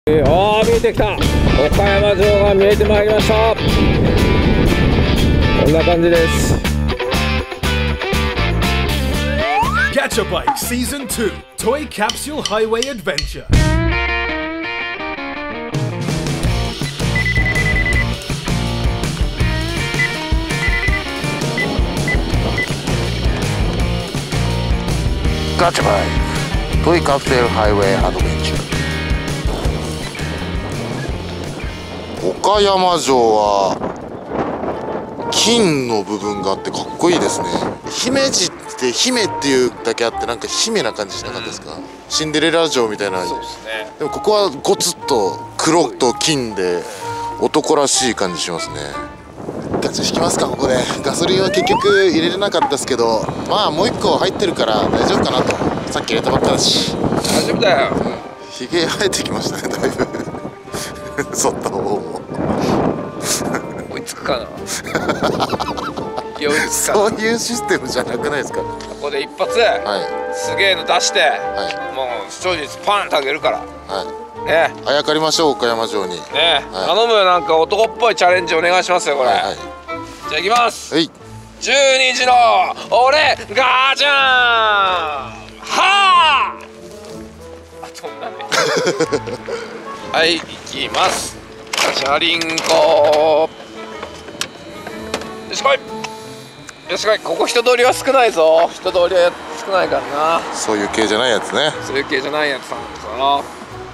ああ、見えてきた。岡山城が見えてまいりました。こんな感じです。 Gacha Bike Season 2 Toy Capsule Highway Adventure. Gacha Bike Toy Capsule Highway Adventure。岡山城は金の部分があってかっこいいですね。姫路って姫っていうだけあってなんか姫な感じしなかったですか、シンデレラ城みたいな。 そうですね。 でもここはゴツッと黒と金で男らしい感じしますね。ガチャ引きますか。ここでガソリンは結局入れれなかったですけど、まあもう一個入ってるから大丈夫かなと。さっき入れたばっかだし大丈夫だよ。 ひげ生えてきましたね、だいぶ剃った方も追いつくかな。いや、追いつくかな。 そういうシステムじゃなくないですか。 ここで一発、 はすげえの出して、 いはいもう視聴率パンと上げるからはい、 ね。 あやかりましょう岡山城に。 ね、 はい頼むよ。なんか男っぽいチャレンジお願いしますよこれ。 はいはいじゃあ行きます。 はい 12時の俺ガチャンはあ。飛んだね。はい行きます。ガチャリンコ。よし来い。よし来い。ここ人通りは少ないぞ。人通りは少ないからな。 そういう系じゃないやつね。 そういう系じゃないやつなんですよ。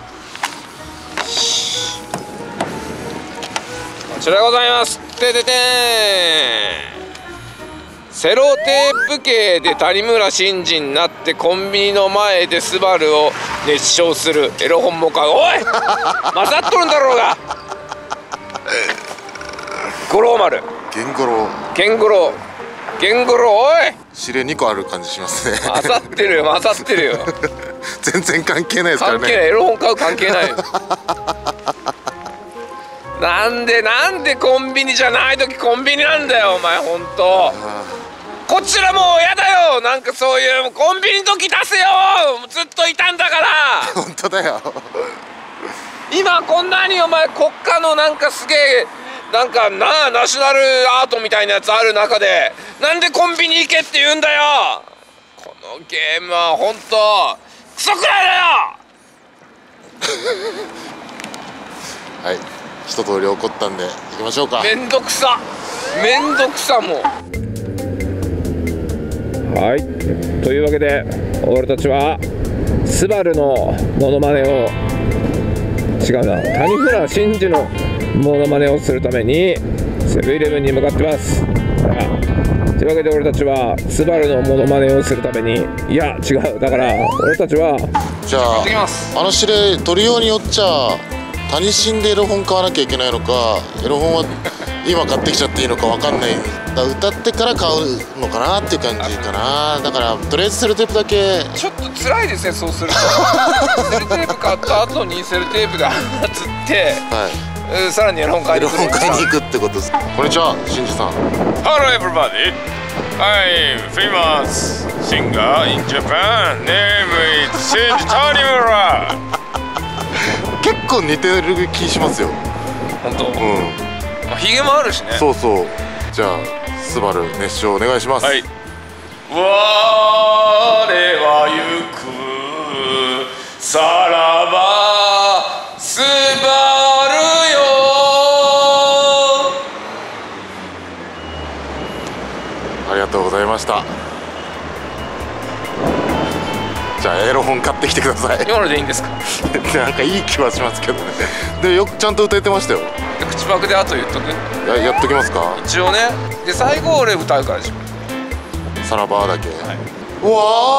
こちらでございます。てててーん。セロテープ系で谷村新司になってコンビニの前でスバルを熱唱するエロ本もか。おい混ざっとるんだろうが。五郎丸ゲンゴロゲンゴロゲンゴロ。おい指令2個ある感じしますね。 混ざってるよ混ざってるよ。 全然関係ないですからね。 関係ない。エロ本買う関係ないよ。なんでコンビニじゃない時コンビニなんだよお前。ほんとこちらもうやだよ。なんかそういうコンビニの時出せよ。ずっといたんだから。 本当だよ。 今こんなにお前国家のなんかすげえなんかナショナルアートみたいなやつある中でなんでコンビニ行けって言うんだよ。このゲームはほんとクソくらいだよ。 はい一通り怒ったんで行きましょうか。 めんどくさもう。はい、というわけで俺たちはスバルのモノマネを違うな谷村新司のモノマネをするためにセブンイレブンに向かってます。というわけで俺たちはスバルのモノマネをするためにいや違うだから俺たちはじゃああの指令取りようによっちゃ谷新でエロ本買わなきゃいけないのかエロ本は今買ってきちゃっていいのかわかんない。歌ってから買うのかなっていう感じかな。だからとりあえずセロテープだけ。 ちょっと辛いですねそうすると。セロテープ買った後にセロテープでつって、 はい、 さらにエロ本買いに行く。 エロ本買いに行くってことです。こんにちは新司さん。 Hello everybody, I'm famous singer in Japan. Name is Shinji Tanimura. 結構似てる気しますよ。 本当。 うん。 ヒゲもあるしね。 そうそう。じゃあスバル熱唱お願いします。 はい。我は行くさらばスバルよ。 ありがとうございました。じゃあエロ本買ってきてください。 今のでいいんですか。 なんかいい気はしますけどね。でよくちゃんと歌えてましたよ。 口パクで後言っとく。 やっときますか。 一応ね。で最後俺歌うからでしょ。 さらばだけ。 はい、 我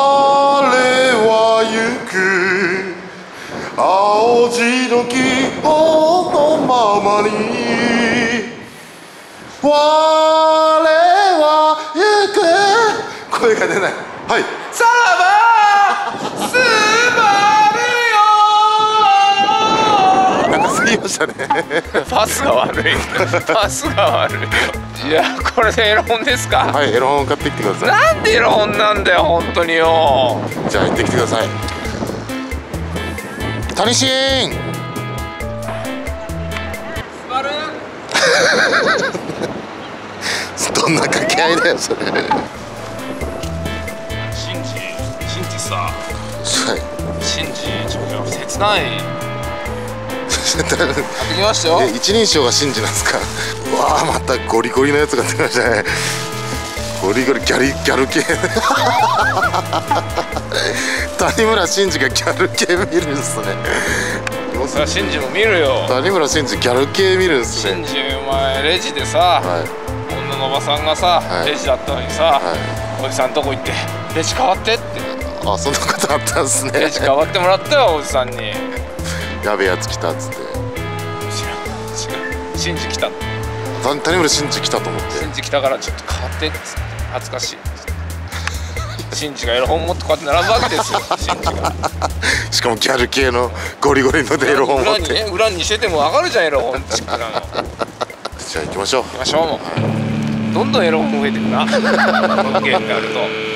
は行く青白の希望のままに我は行く。声が出ない。はい。 さらばスバルよ。 なんか過ぎましたね。 パスが悪い。パスが悪いよ。いやこれでエロ本ですか。 はいエロ本買ってきてください。 なんでエロ本なんだよ本当によ。 じゃあ行ってきてください。谷新どんな掛け合いだよそれ。 シンジさ、 はい。 シンジちょっと切ない。買ってきましたよ。 一人称がシンジなんですか。わあ、またゴリゴリのやつが出ましたね。ゴリゴリギャル系。谷村新司がギャル系見るんすね。 さあシンジも見るよ。 谷村新司ギャル系見るんすね。 シンジお前レジでさ、 はい、 女のおばさんがさ、 はい、 レジだったのにさ、はい、おじさんとこ行ってレジ変わってって。 あ、そんなことあったんすね。 レジ変わってもらったよおじさんに。 やべえやつ来たっつって。 違うシンジ来た。 谷村新司来たと思って。 シンジ来たからちょっと変わってっつって、恥ずかしい。シンジがエロ本持ってこうやって並ぶわけですよ。シンジがしかもギャル系のゴリゴリのエロ本持って。 裏にしてても分かるじゃんエロ本チックなの。 じゃあ行きましょう。 行きましょう。もうどんどんエロ本増えてくな。このゲームやると。